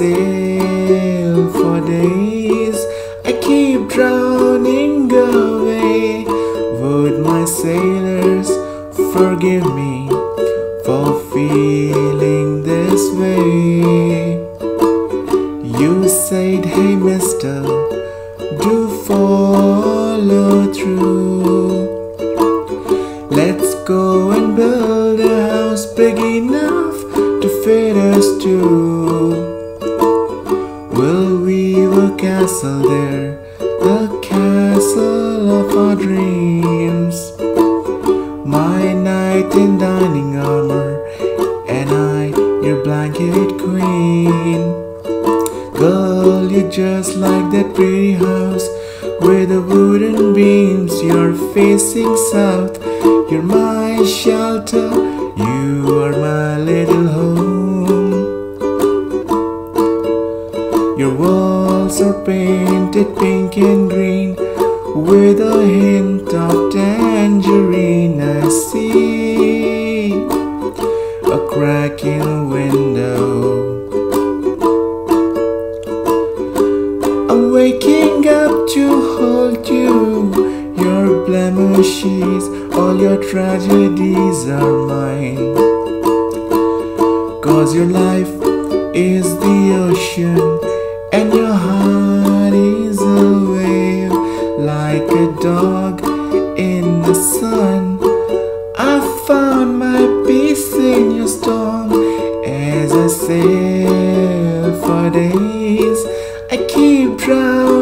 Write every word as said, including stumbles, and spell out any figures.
sail for days, I keep drowning away. Would my sailors forgive me for feeling this way? You said, hey mister, do follow through. Let's go and build a house big enough to fit us two. We'll weave a castle there, the castle of our dreams. My knight in dining armor, and I, your blanket queen. Girl, you're just like that pretty house with the wooden beams. You're facing south, you're my shelter, you are my little home. Your walls are painted pink and green with a hint of tangerine. I see a crack in the window. I'm waking up to hold you. Your blemishes, all your tragedies are mine. Cause your life is the ocean and your heart is a wave. Like a dog in the sun, I found my peace in your storm. As I sail for days, I keep drowning